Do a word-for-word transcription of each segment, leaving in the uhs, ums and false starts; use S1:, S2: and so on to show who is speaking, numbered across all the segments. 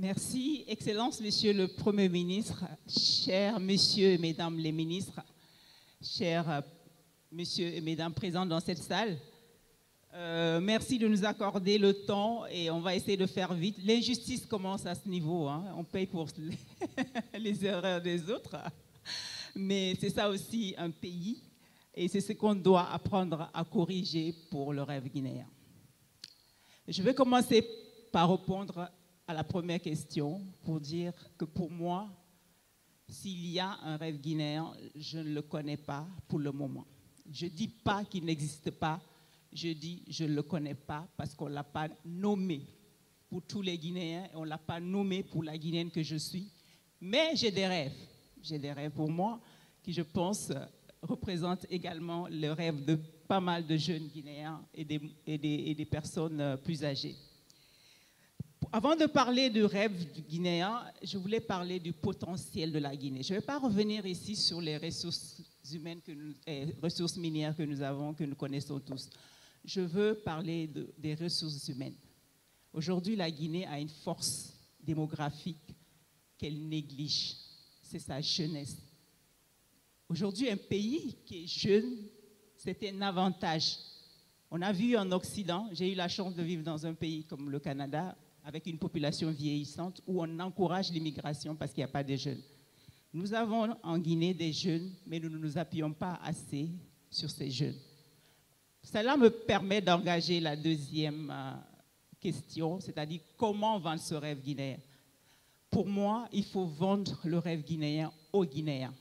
S1: Merci, Excellence, Monsieur le Premier ministre, chers Messieurs et Mesdames les ministres, chers Messieurs et Mesdames présents dans cette salle. Euh, merci de nous accorder le temps et on va essayer de faire vite. L'injustice commence à ce niveau, hein. On paye pour les, les erreurs des autres, mais c'est ça aussi un pays et c'est ce qu'on doit apprendre à corriger pour le rêve guinéen. Je vais commencer par répondre à la première question pour dire que pour moi, s'il y a un rêve guinéen, je ne le connais pas pour le moment. Je ne dis pas qu'il n'existe pas, je dis je ne le connais pas parce qu'on ne l'a pas nommé pour tous les Guinéens et on ne l'a pas nommé pour la Guinéenne que je suis. Mais j'ai des rêves. J'ai des rêves pour moi qui, je pense, représentent également le rêve de pas mal de jeunes Guinéens et des, et des, et des personnes plus âgées. Avant de parler du rêve du Guinéen, je voulais parler du potentiel de la Guinée. Je ne vais pas revenir ici sur les ressources humaines, que nous, eh, ressources minières que nous avons, que nous connaissons tous. Je veux parler de, des ressources humaines. Aujourd'hui, la Guinée a une force démographique qu'elle néglige. C'est sa jeunesse. Aujourd'hui, un pays qui est jeune, c'est un avantage. On a vu en Occident, j'ai eu la chance de vivre dans un pays comme le Canada, avec une population vieillissante, où on encourage l'immigration parce qu'il n'y a pas de jeunes. Nous avons en Guinée des jeunes, mais nous ne nous appuyons pas assez sur ces jeunes. Cela me permet d'engager la deuxième euh, question, c'est-à-dire comment vendre ce rêve guinéen. Pour moi, il faut vendre le rêve guinéen aux Guinéens.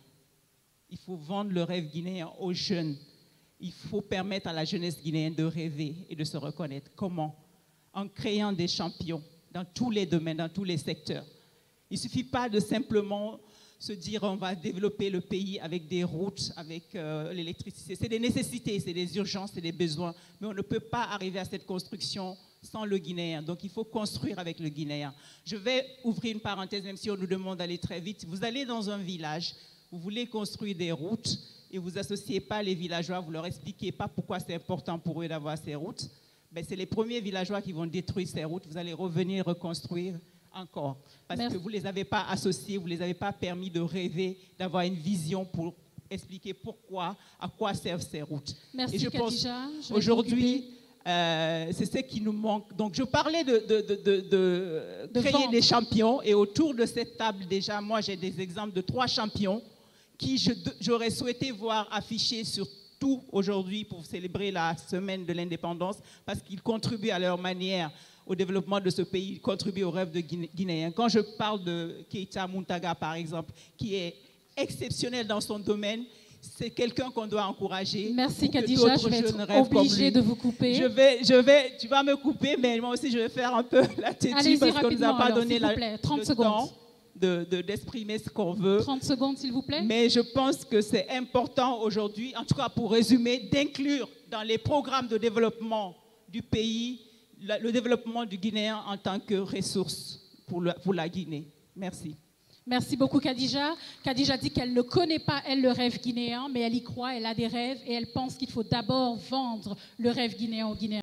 S1: Il faut vendre le rêve guinéen aux jeunes. Il faut permettre à la jeunesse guinéenne de rêver et de se reconnaître. Comment? En créant des champions dans tous les domaines, dans tous les secteurs. Il ne suffit pas de simplement se dire on va développer le pays avec des routes, avec euh, l'électricité. C'est des nécessités, c'est des urgences, c'est des besoins. Mais on ne peut pas arriver à cette construction sans le Guinéen. Donc il faut construire avec le Guinéen. Je vais ouvrir une parenthèse, même si on nous demande d'aller très vite. Vous allez dans un village, vous voulez construire des routes et vous n'associez pas les villageois, vous ne leur expliquez pas pourquoi c'est important pour eux d'avoir ces routes. Ben, c'est les premiers villageois qui vont détruire ces routes. Vous allez revenir reconstruire encore. Parce Merci. que vous ne les avez pas associés, vous ne les avez pas permis de rêver, d'avoir une vision pour expliquer pourquoi, à quoi servent ces routes.
S2: Merci,
S1: et je
S2: Khadija.
S1: pense aujourd'hui, euh, c'est ce qui nous manque. Donc je parlais de, de, de, de, de, de créer vente. des champions et autour de cette table déjà, moi j'ai des exemples de trois champions qui j'aurais souhaité voir affichés sur tout aujourd'hui pour célébrer la semaine de l'indépendance parce qu'ils contribuent à leur manière au développement de ce pays, ils contribuent au rêve de Guinéens. Quand je parle de Keita Muntaga, par exemple, qui est exceptionnel dans son domaine, c'est quelqu'un qu'on doit encourager.
S2: Merci Khadija, je vais être obligée de vous couper.
S1: Je vais, je vais, tu vas me couper, mais moi aussi je vais faire un peu la tétue parce qu'on ne nous a pas alors, donné la,
S2: trente
S1: le
S2: secondes.
S1: temps de, de, d'exprimer ce qu'on veut.
S2: trente secondes s'il vous plaît.
S1: Mais je pense que c'est important aujourd'hui, en tout cas pour résumer, d'inclure dans les programmes de développement du pays le développement du Guinéen en tant que ressource pour, le, pour la Guinée. Merci.
S2: Merci beaucoup Khadija. Khadija dit qu'elle ne connaît pas, elle, le rêve guinéen, mais elle y croit, elle a des rêves et elle pense qu'il faut d'abord vendre le rêve guinéen aux Guinéens.